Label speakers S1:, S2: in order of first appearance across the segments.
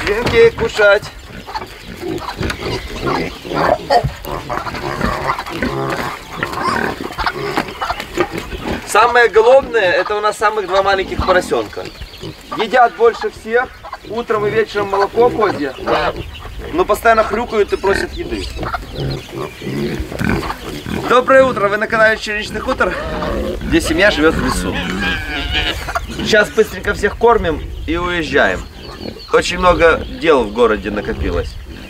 S1: Свинки, кушать. Самое голодное, это у нас самых два маленьких поросенка. Едят больше всех, утром и вечером молоко козье, но постоянно хрюкают и просят еды. Доброе утро, вы на канале Черничный хутор, где семья живет в лесу. Сейчас быстренько всех кормим и уезжаем. Очень много дел в городе накопилось.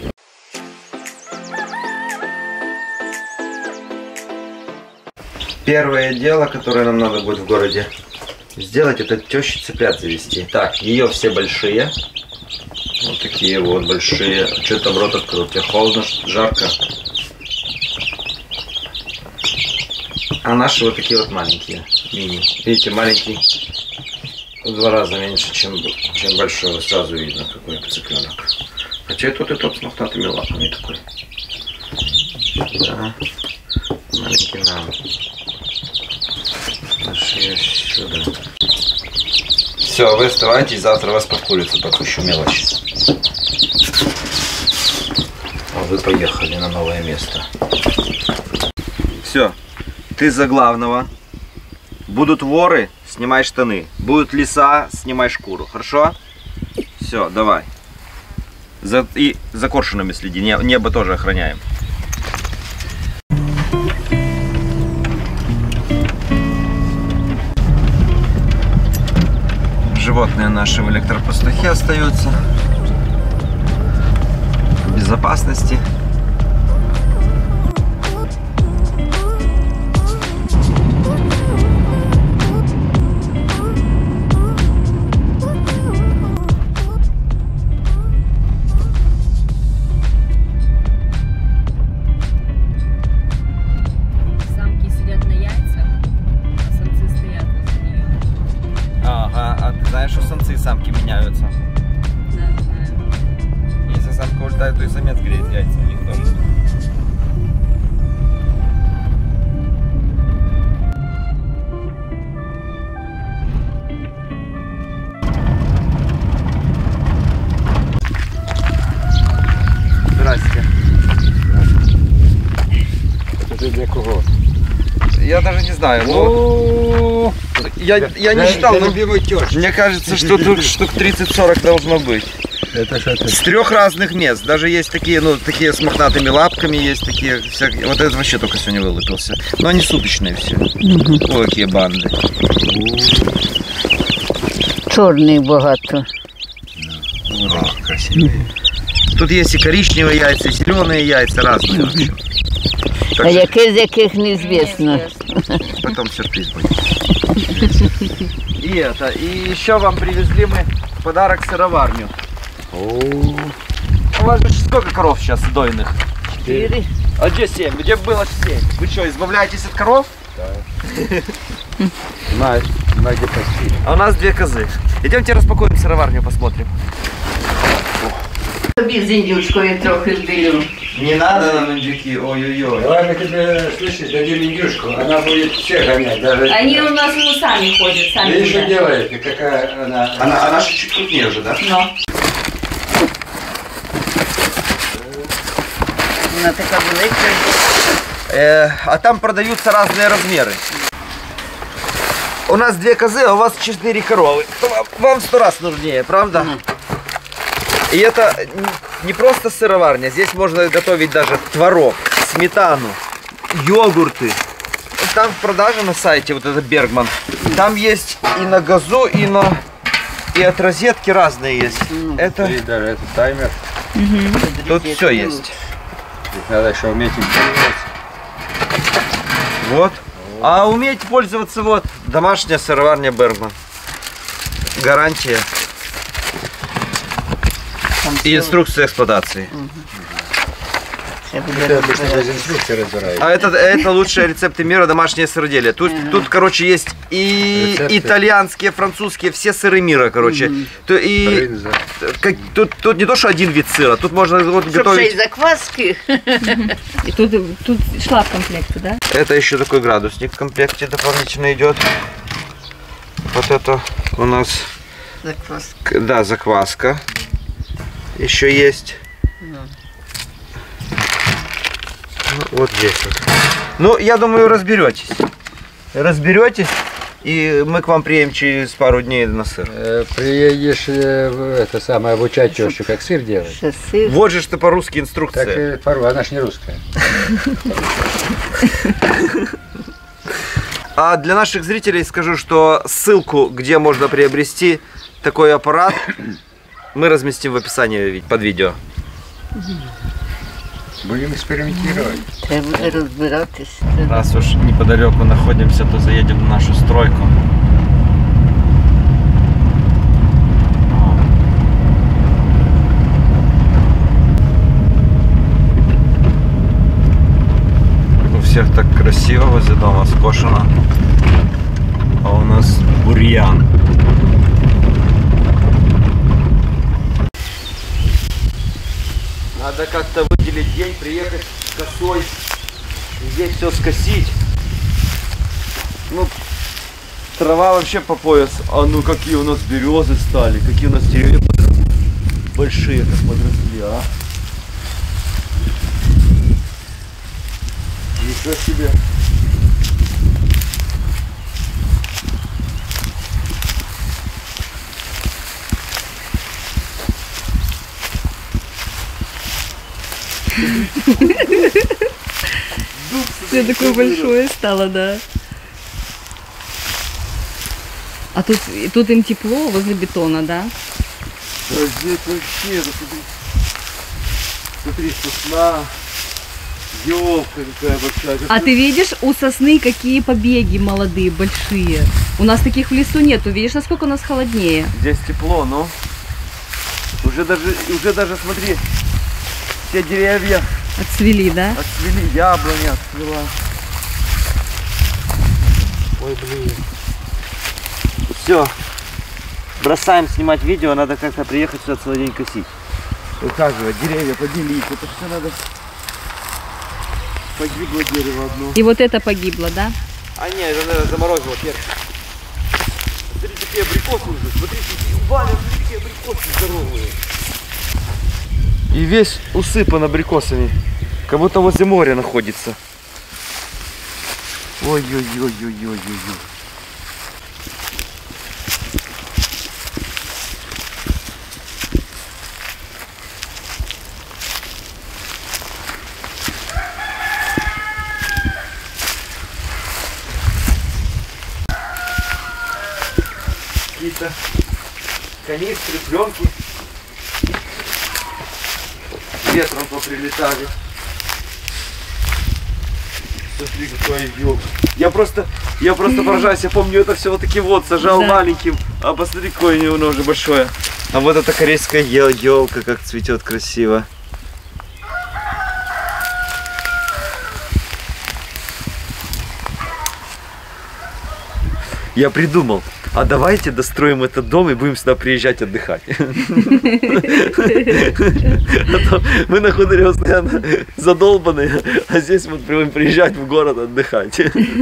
S1: Первое дело, которое нам надо будет в городе сделать, это тещи цыплят завести. Так, ее все большие. Вот такие вот большие. Что там рот открыл? Тебе холодно, жарко. А наши вот такие вот маленькие. Мини. Видите, маленький в 2 раза меньше, чем большой. Сразу видно, какой цыпленок. Хотя и тот с мохнатыми лапами такой. Да. Маленький нам. Нашли сюда. Все, вы оставайтесь, завтра вас под курицу подпущу мелочь. А вы поехали на новое место. Все, ты за главного. Будут воры, снимай штаны. Будут лиса, снимай шкуру. Хорошо? Все, давай. И за коршунами следи, небо тоже охраняем. Животные наши в электропастухе остаются в безопасности.
S2: Самки сидят на яйцах, а самцы стоят возле нее.
S1: Ага, а ты знаешь, что самцы и самки меняются?
S2: Да, знаю.
S1: Если самка улетает, то и самец греет яйца у них тоже. Здрасте.
S3: Это для кого?
S1: Я даже не знаю, но я не считал, но мне кажется, что тут штук 30-40 должно быть.
S3: Это что-то.
S1: С 3 разных мест. Даже есть такие, ну, такие с мохнатыми лапками, есть такие всякие. Вот этот вообще только сегодня вылупился. Но они суточные все. Ой, какие банды.
S4: Чорний багато.
S3: О, красивые.
S1: Тут есть и коричневые яйца, и зеленые яйца, разные вообще.
S4: А яке з яких неізвісно.
S1: Потом сюрприз будет. И еще вам привезли мы в подарок сыроварню. У вас же сколько коров сейчас дойных?
S4: 4.
S1: А где 7? Где было 7? Вы что, избавляетесь от коров?
S3: На где почти.
S1: А у нас 2 козы. Идемте распакуем сыроварню, посмотрим.
S4: Тобі з індюшкою трохи вбілю.
S1: Не надо нам индюки, ой-ой-ой.
S3: Давай мы тебе, слышишь, дадим индюшку, она будет всех гонять. Даже...
S2: Они у нас сами ходят, сами.
S3: Видишь, что
S2: едят.
S3: делает, и какая она...
S1: А наша чуть крупнее уже, да?
S2: Но.
S4: Вона така велика.
S1: А там продаются разные размеры. У нас 2 козы, а у вас 4 коровы. Вам 100 раз нужнее, правда? И это не просто сыроварня, здесь можно готовить даже творог, сметану, йогурты. Там в продаже на сайте, вот это Бергман, там есть и на газу, и от розетки разные есть. Это
S3: Смотри, даже этот таймер.
S1: тут все есть.
S3: Здесь надо еще уметь им пользоваться.
S1: Вот. А умеете пользоваться, вот, домашняя сыроварня Бергман. Гарантия. И инструкция эксплуатации.
S3: Это обычно без инструкции разбирают.
S1: А это лучшие рецепты мира, домашнее сыроделие. Тут, короче, есть и
S3: Рецепты.
S1: итальянские, французские, все сыры мира, короче. И
S3: Брынза.
S1: тут не то, что один вид сыра, тут можно вот
S4: Щоб ще й
S1: готовить.
S4: закваски.
S2: И тут шла в комплекте, да?
S1: Это еще такой градусник в комплекте дополнительно идет. Вот это у нас,
S4: Закваски.
S1: да, закваска. еще есть. Ну, вот здесь вот. Ну, я думаю, разберетесь. Разберетесь, и мы к вам приедем через пару дней на сыр.
S3: Приедешь это самое обучать тещу, как сыр делать.
S4: Сыр.
S1: Вот же ты по-русски инструкция.
S3: Так она ж не русская.
S1: А для наших зрителей скажу, что ссылку, где можно приобрести такой аппарат, мы разместим в описании под видео.
S3: Будем экспериментировать.
S4: Треба розбиратись.
S1: Раз уж неподалеку находимся, то заедем в нашу стройку. У всех так красиво возле дома, скошено. А у нас бурьян. Надо как-то выделить день, приехать с косой, здесь все скосить. Ну, трава вообще по пояс. А ну какие у нас березы стали, какие у нас деревья большие, как подросли, а. Ничего себе.
S2: Все такое большое стало, да. А тут им тепло возле бетона, да?
S1: Да здесь вообще, да смотри, сосна, елка какая большая.
S2: А ты видишь, у сосны какие побеги молодые, большие. У нас таких в лесу нету. Видишь, насколько у нас холоднее?
S1: Здесь тепло, но уже даже смотри, все деревья
S2: Отцвели, да?
S1: отцвели, яблоня отцвела. Ой, блин. Все, бросаем снимать видео, надо как-то приехать сюда целый день косить. Ухаживать, деревья поделить, это все надо. Погибло дерево одно.
S2: И вот это погибло, да?
S1: А не, это, наверное, заморозило перцы. Смотри, какие абрикосы уже, смотрите, Валя, смотри, какие абрикосы здоровые. И весь усыпан абрикосами, как будто возле моря находится. Ой-ой-ой-ой-ой-ой-ой. Какие-то канистры, пленки ветром поприлетали. Смотри, какой елка. Я просто поражаюсь, я помню, это все вот таки вот сажал, да, маленьким, а посмотри, какое у него уже большое. А вот эта корейская елка, как цветет красиво. Я придумал, а давайте достроим этот дом и будем сюда приезжать отдыхать. Мы на хуторе постоянно задолбанные, а здесь мы будем приезжать в город отдыхать.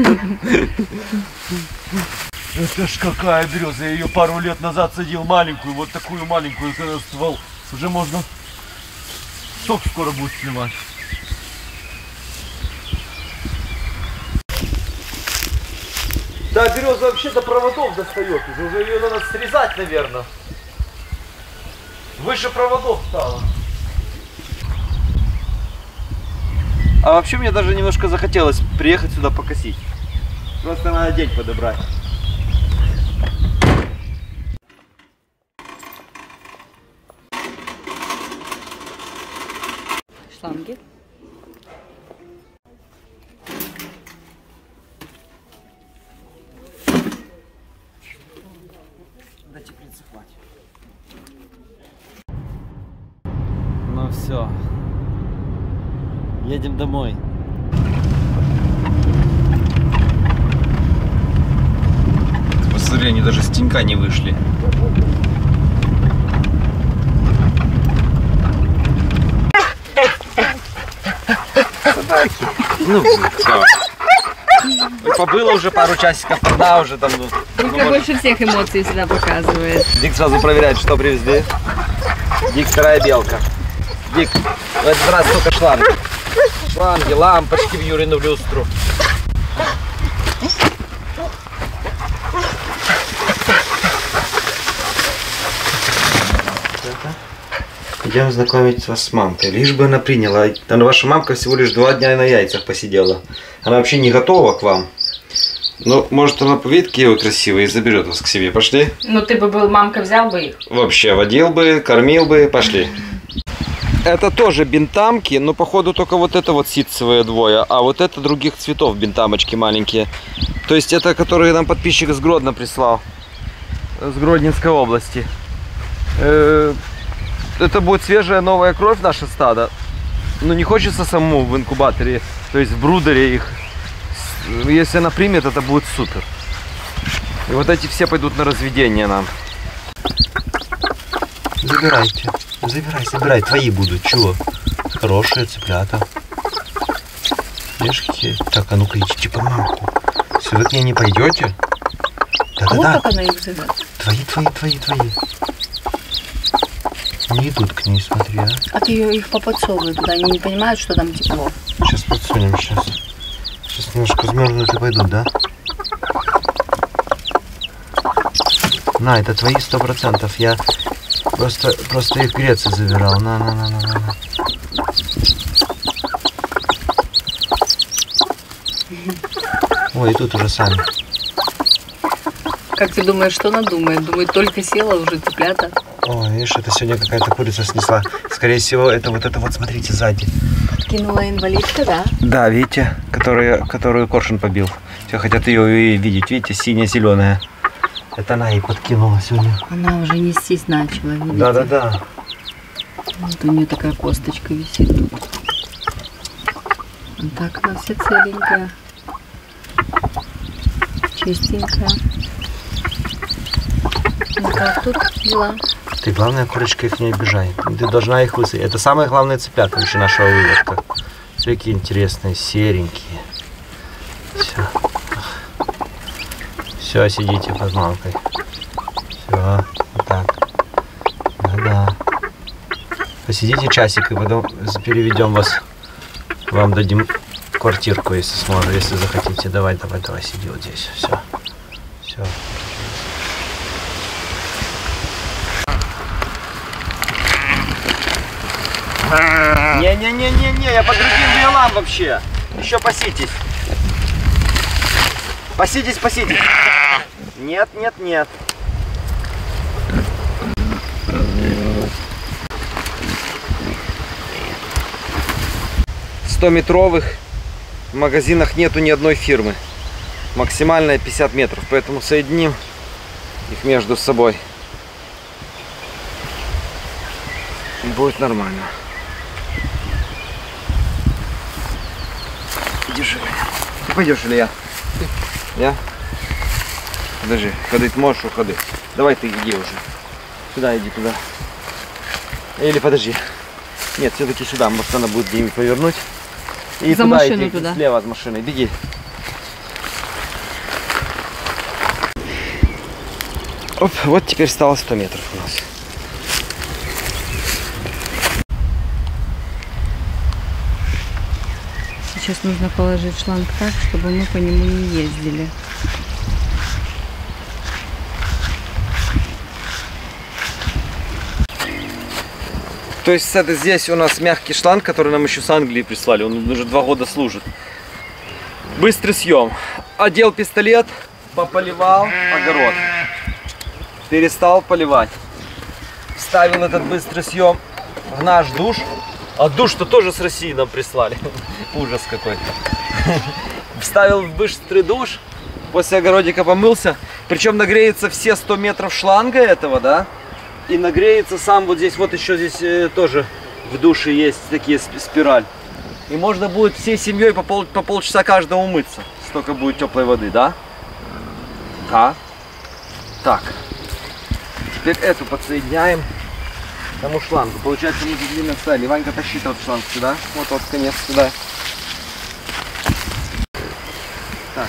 S1: Это ж какая береза, я ее пару лет назад садил маленькую, вот такую маленькую, когда ствол. Уже можно сок скоро будет снимать. Да, береза вообще до проводов достает, уже ее надо срезать, наверное. Выше проводов стало. А вообще мне даже немножко захотелось приехать сюда покосить. Просто надо день подобрать.
S2: Шланги.
S1: Да теплицы хватит. Ну все. Едем домой. Посмотри, они даже с тенька не вышли. Ну, все. Побыло уже пару часиков, одна уже там.
S2: Только больше всех эмоций сюда показывает.
S1: Дик сразу проверяет, что привезли. Дик, вторая белка. Дик, в этот раз только шланги. Шланги, лампочки в Юрину в люстру. Идем знакомить вас с мамкой. Лишь бы она приняла. Там ваша мамка всего лишь 2 дня на яйцах посидела. Она вообще не готова к вам. Ну, может, она увидит, какие вы красивые, и заберет вас к себе. Пошли?
S2: Ну, ты бы был, мамка, взял бы их.
S1: Вообще, водил бы, кормил бы. Пошли. Это тоже бентамки, но, походу, только вот это вот ситцевые двое. А вот это других цветов бентамочки маленькие. То есть, это, которые нам подписчик с Гродно прислал. С Гродненской области. Это будет свежая новая кровь в наше стадо. Но не хочется самому в инкубаторе, то есть в брудере их. Если она примет, это будет супер. И вот эти все пойдут на разведение нам. Забирайте. Забирай. Твои будут. Чего? Хорошие цыплята. Видишь, какие? Так, а ну-ка идите по мамку. Все, вы к ней не пойдете? Да-да-да.
S4: Вот как она их зовет.
S1: Твои. Не идут к ней, смотри, а.
S4: А ты их поподсовывай туда, они не понимают, что там тепло.
S1: Сейчас подсунем, сейчас. Сейчас немножко замерзнут и пойдут, да? На, это твои 100%. Я просто их греться забирал. На. Ой, и тут уже сами.
S4: Как ты думаешь, что она думает? Думает, только села уже цыплята.
S1: Ой, видишь, это сегодня какая-то курица снесла. Скорее всего, это вот смотрите, сзади.
S4: Кинула инвалидка, да?
S1: Да, видите, которую коршун побил. Все хотят ее видеть, видите, синяя-зеленая. Это она ей подкинула сегодня.
S4: Она уже нестись начала, видите?
S1: Да.
S4: Вот у нее такая косточка висит тут. Вот так она вся целенькая. Чистенькая. Ну как тут дела?
S1: Ты, главное, курочка, их не обижай. Ты должна их высадить. Это самые главные цыплята вообще нашего выводка. Все какие интересные, серенькие. Все, сидите под мамкой. Все, вот так. Да. Посидите часик, и потом переведем вас. Вам дадим квартирку, если сможете, если захотите. Давай, сиди вот здесь. Все. Не, я по другим делам вообще. Еще паситесь. Паситесь. Нет. 100-метровых в магазинах нету ни одной фирмы. Максимальная 50 метров, поэтому соединим их между собой. Будет нормально. Держи. Ты пойдешь или я? Я? Подожди, ходить можешь, уходи. Давай ты иди уже. Сюда иди, туда. Или подожди. Нет, все-таки сюда, может она будет где-нибудь повернуть. И
S2: За
S1: туда
S2: машину
S1: иди,
S2: туда.
S1: слева от машины. Беги. Оп, вот теперь стало 100 метров у нас.
S2: Сейчас нужно положить шланг так, чтобы мы по нему не ездили.
S1: То есть это здесь у нас мягкий шланг, который нам еще с Англии прислали. Он уже 2 года служит. Быстрый съем. Одел пистолет, пополивал огород. Перестал поливать. Вставил этот быстрый съем в наш душ. А душ-то тоже с России нам прислали. Ужас какой-то. Вставил в быстрый душ. После огородика помылся. Причем нагреется все 100 метров шланга этого, да? И нагреется сам вот здесь, вот еще здесь тоже в душе есть такие спираль. И можно будет всей семьей по полчаса каждому мыться. Столько будет теплой воды, да? Да. Так. Теперь эту подсоединяем к тому шлангу. Получается, мы здесь длинно вставили. Ванька, тащи тот шланг сюда. Вот конец сюда. Так.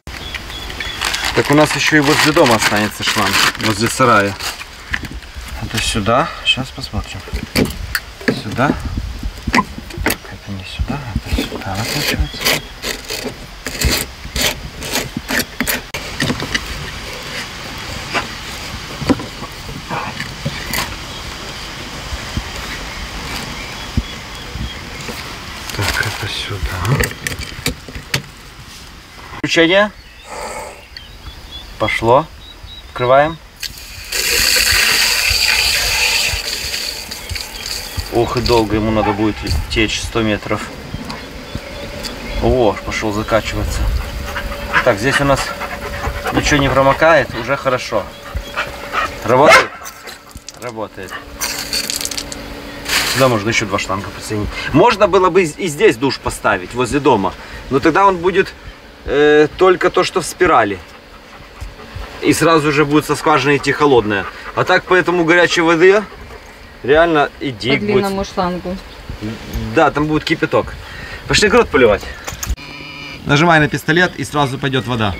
S1: Так у нас еще и возле дома останется шланг. Возле сарая. Это сюда. Сейчас посмотрим. Сюда. Это не сюда, это сюда, получается. Так, это сюда. Включение. Пошло. Открываем. Ох, и долго ему надо будет течь 100 метров. О, пошел закачиваться. Так, здесь у нас ничего не промокает, уже хорошо. Работает? Работает. Сюда можно еще 2 шланга присоединить. Можно было бы и здесь душ поставить, возле дома. Но тогда он будет только то, что в спирали. И сразу же будет со скважины идти холодная. А так по этому горячей воды реально и дик
S2: По
S1: будет.
S2: длинному шлангу.
S1: Да, там будет кипяток. Пошли огород поливать. Нажимай на пистолет и сразу пойдет вода.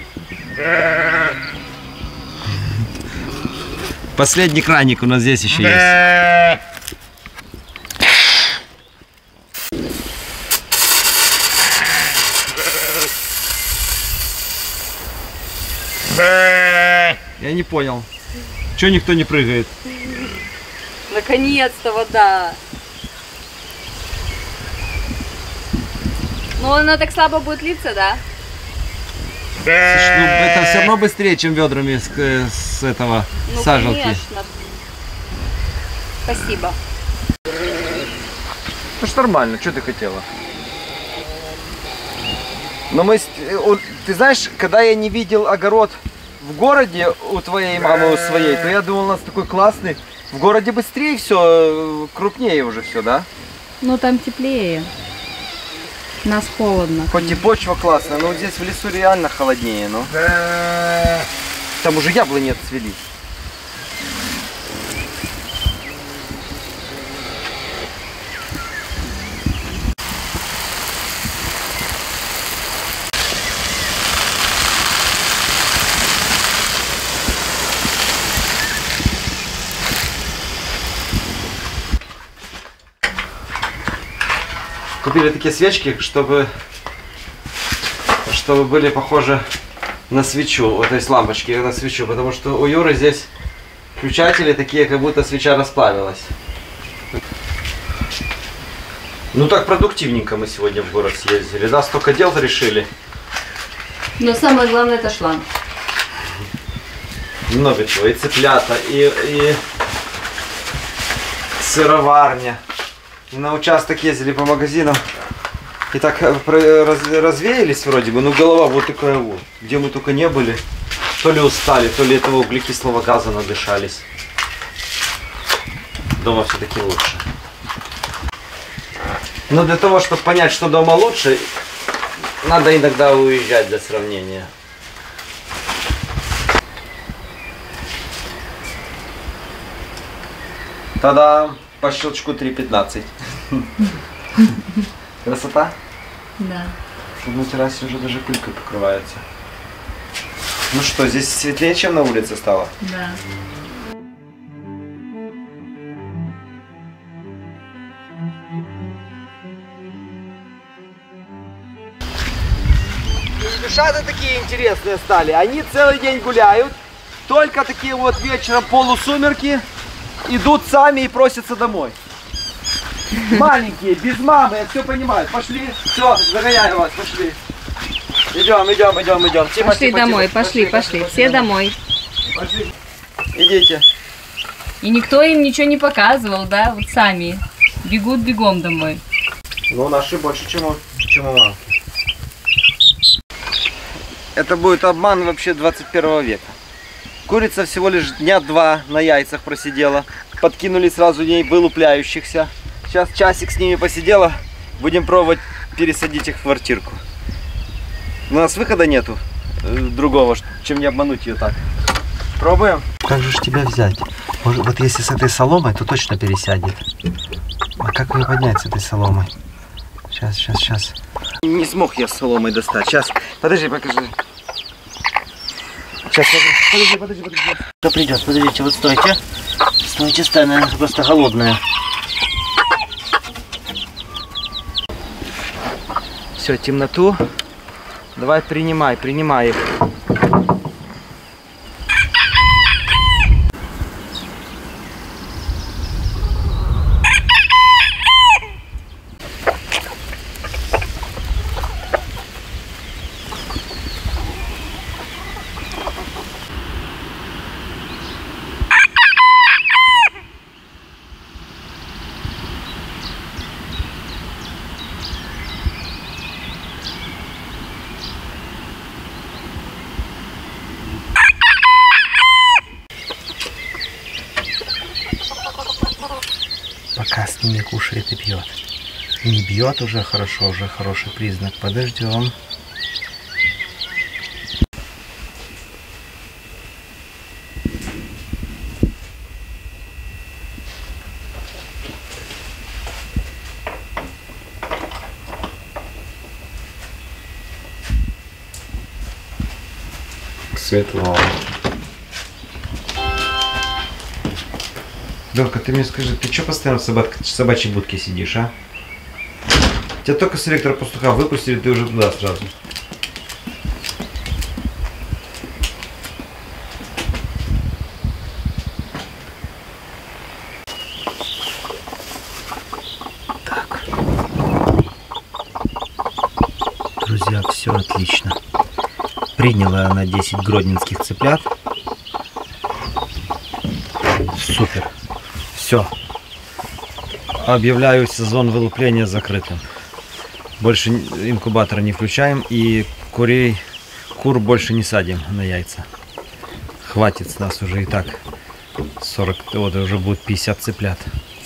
S1: Последний краник у нас здесь еще есть. Я не понял. Чего никто не прыгает?
S2: Наконец-то вода. Но она так слабо будет литься, да?
S1: Слушай, ну, это все равно быстрее, чем ведрами с этого
S2: Ну,
S1: сажалки.
S2: конечно. Спасибо.
S1: Ну что нормально, что ты хотела? Но мы, ты знаешь, когда я не видел огород в городе у твоей мамы, у своей, то я думал, у нас такой классный. В городе быстрее все, крупнее уже все, да?
S2: Ну там теплее. У нас холодно.
S1: Хоть и почва классная, но вот здесь в лесу реально холоднее, ну. Там уже яблони отцвели. Купили такие свечки, чтобы были похожи на свечу, то есть лампочки на свечу, потому что у Юры здесь включатели такие, как будто свеча расплавилась. Ну так продуктивненько мы сегодня в город съездили, да, столько дел решили.
S2: Но самое главное это шланг.
S1: Много чего, и цыплята, и сыроварня. И на участок ездили по магазинам. И так развеялись вроде бы, но голова вот такая вот. Где мы только не были. То ли устали, то ли этого углекислого газа надышались. Дома все-таки лучше. Но для того, чтобы понять, что дома лучше, надо иногда уезжать для сравнения. Тогда по щелчку 3:15. Красота?
S2: Да.
S1: На террасе уже даже пылькой покрывается. Ну что, здесь светлее, чем на улице стало?
S2: Да.
S1: Ингушаты такие интересные стали. Они целый день гуляют. Только такие вот вечером полусумерки идут сами и просятся домой. Маленькие, без мамы, я все понимаю. Пошли, все, загоняю вас, пошли. Идем. Тима,
S2: Пошли
S1: Тима,
S2: домой,
S1: Тима.
S2: пошли. Все домой.
S1: Пошли. Идите.
S2: И никто им ничего не показывал, да? Вот сами бегут бегом домой.
S1: Ну, наши больше, чем у мамки. Это будет обман вообще 21 века. Курица всего лишь дня 2 на яйцах просидела. Подкинули сразу ей вылупляющихся. Сейчас часик с ними посидела. Будем пробовать пересадить их в квартирку. У нас выхода нету другого, чем не обмануть ее так. Пробуем? Как же тебя взять? Может, вот если с этой соломой, то точно пересядет. А как ее поднять с этой соломой? Сейчас. Не смог я с соломой достать. Сейчас. Подожди, покажи. Сейчас, подожди. Кто придет? Подождите, вот стойте. Стойте, она просто голодная. Все, темноту. Давай принимай их. Пока с ними кушает и пьет. Не бьет уже хорошо, уже хороший признак. Подождем. Светло. Белка, ты мне скажи, ты что постоянно в собачьей будке сидишь, а? Тебя только с селектора пастуха выпустили, ты уже туда сразу. Так. Друзья, все отлично. Приняла она 10 гродненских цыплят. Супер. Все. Объявляю сезон вылупления закрытым. Больше инкубатора не включаем и кур больше не садим на яйца. Хватит с нас уже и так. 40, вот уже будет 50 цыплят.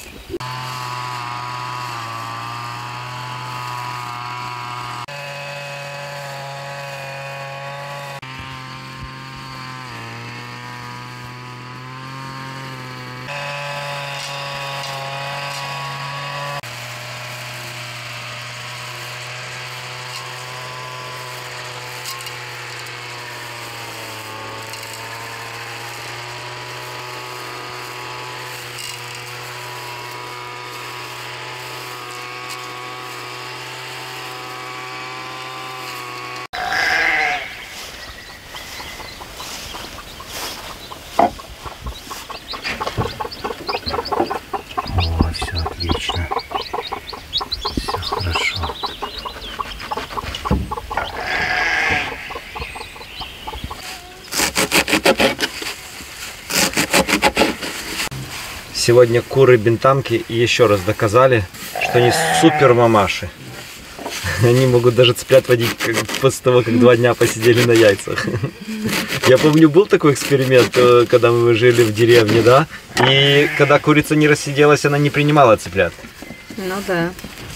S1: Сегодня куры-бентамки еще раз доказали, что они супер мамаши. Они могут даже цыплят водить после того, как 2 дня посидели на яйцах. Я помню, был такой эксперимент, когда мы жили в деревне, да? И когда курица не рассиделась, она не принимала цыплят.
S2: Ну да.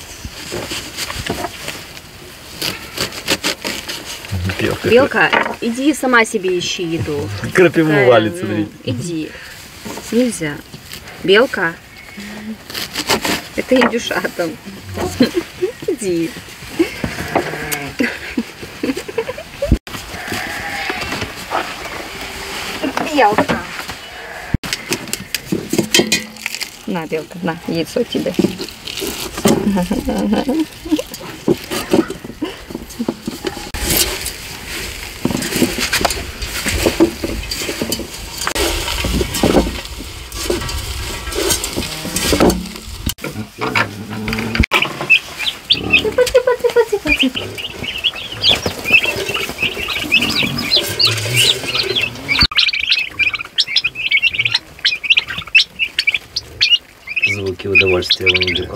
S2: Белка, иди сама себе ищи еду.
S1: Крапиву валит, смотри.
S2: Иди. Нельзя. Белка. Это индюшатам. Иди. Белка. На, Белка, на, яйцо тебе.
S1: Звуки удовольствия у индюков.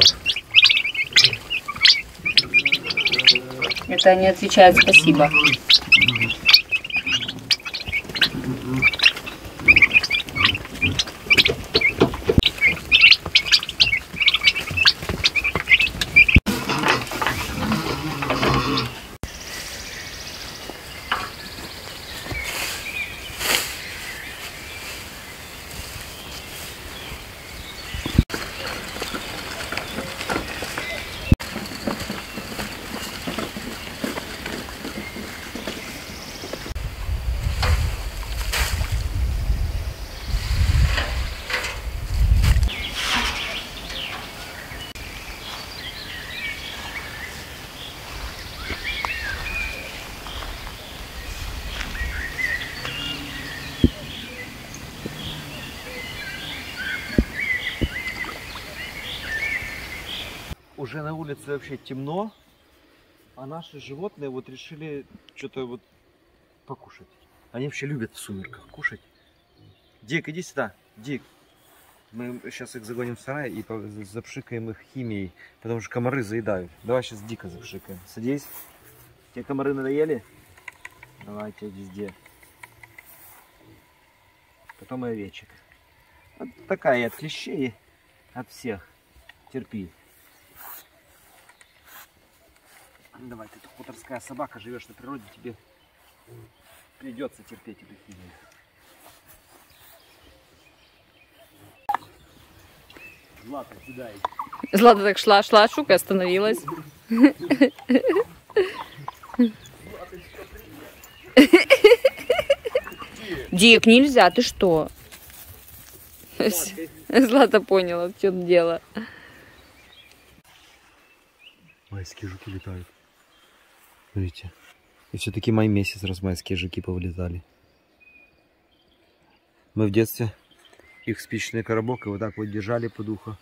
S2: Это они отвечают спасибо.
S1: уже на улице вообще темно, а наши животные вот решили что-то вот покушать. Они вообще любят в сумерках кушать. Дик, иди сюда, Дик. Мы сейчас их загоним в сарай и запшикаем их химией, потому что комары заедают. Давай сейчас Дика запшикаем. Садись. Тебе комары надоели? Давайте везде. Потом и овечек. Вот такая и от клещей, от всех. Терпи. Давай, ты тут хуторская собака, живешь на природе, тебе придется терпеть эту химию. Злата, сюда иди.
S4: Злата так шла, шука остановилась. Дик, нельзя, ты что? Злата поняла, в чем дело.
S1: Майские жуки летают. Смотрите. И все-таки май месяц, раз майские жуки повылетали. Мы в детстве их спичный коробок и вот так вот держали под ухо.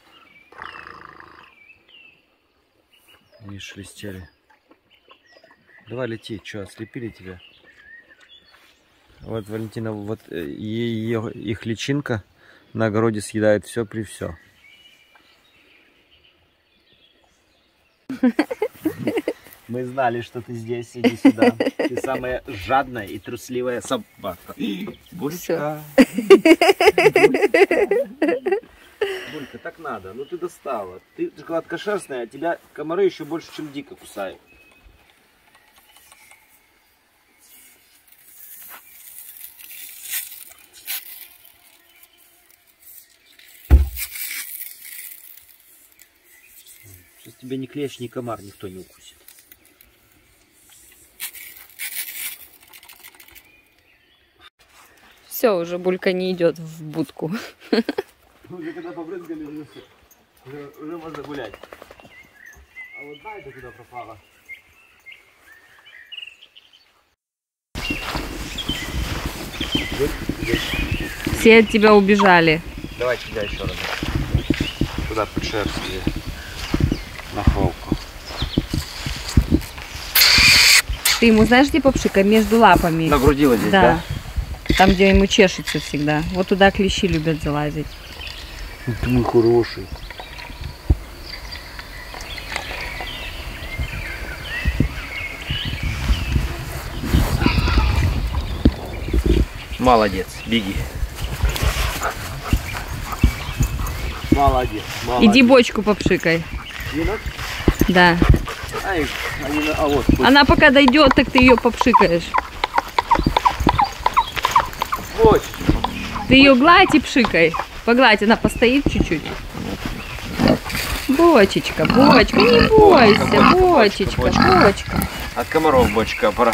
S1: Они шелестели. Давай лети, что, ослепили тебя? Вот Валентина, вот их личинка на огороде съедает все при все. Мы знали, что ты здесь, иди сюда. Ты самая жадная и трусливая собака. Булька. Булька, так надо. Ну ты достала. Ты гладкошерстная, а тебя комары еще больше, чем Дика кусают. Сейчас тебя ни клещ, ни комар никто не укусит.
S4: Все, уже Булька не идет в будку.
S1: Уже когда побрызгали, уже можно гулять. А вот Найда куда пропала?
S4: Все от тебя убежали.
S1: Давай тебя еще раз. Туда под шерсть на холку.
S4: Ты ему, знаешь, где попшикай? Между лапами.
S1: Нагрудила здесь, да?
S4: Там, где ему чешется всегда. Вот туда клещи любят залазить.
S1: Ты мой хороший. Молодец, беги. Молодец, молодец.
S4: Иди бочку попшикай.
S1: Свинок?
S4: Да.
S1: Вот.
S4: Она пока дойдет, так ты ее попшикаешь.
S1: Бочку.
S4: Ты ее гладь и пшикай. Погладь, она постоит чуть-чуть. Бочечка, бочка, не бойся, бочечка, бочка.
S1: От комаров бочка, пора.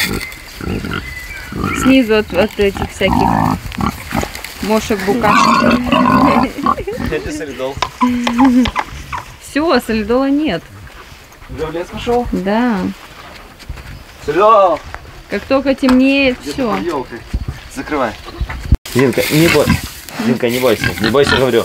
S4: Снизу от этих всяких мошек, букашек.
S1: Это солидол.
S4: Все, солидола нет.
S1: Уже в лес пошел?
S4: Да.
S1: Солидол!
S4: Как только темнеет, все.
S1: Закрывай. Динка, не бойся. Динка, не бойся. Не бойся, говорю.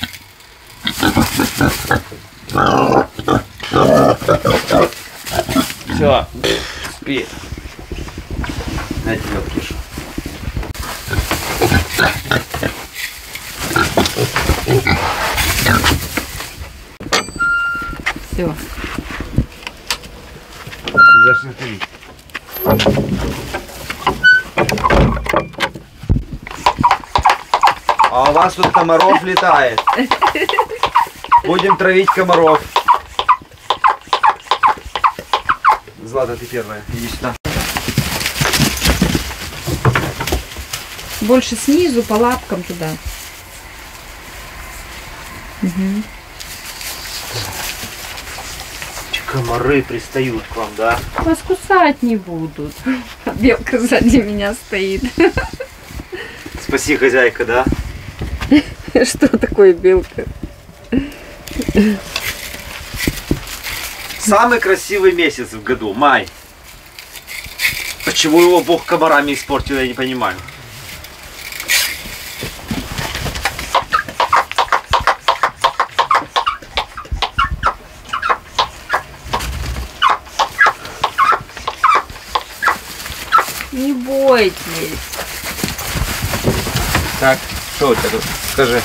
S1: Все, спи. На тебе кишу.
S4: Все.
S1: Зашли. А у вас тут комаров летает. Будем травить комаров. Злата, ты первая. Иди сюда.
S4: Больше снизу, по лапкам туда. Угу.
S1: Комары пристают к вам, да?
S4: Вас кусать не будут. Белка сзади меня стоит.
S1: Спаси, хозяйка, да?
S4: Что такое белка?
S1: Самый красивый месяц в году, май. Почему его Бог комарами испортил, я не понимаю.
S4: успокойтесь.
S1: Так, что у тебя тут? Скажи.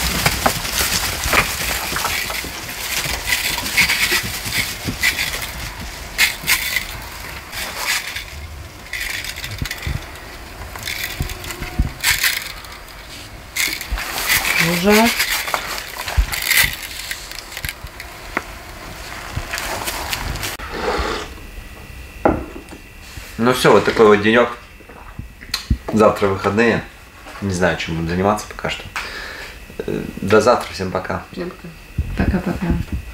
S2: Ужас.
S1: Ну все, вот такой вот денек. Завтра выходные. Не знаю, чем буду заниматься пока что. До завтра, всем пока.
S4: Пока-пока.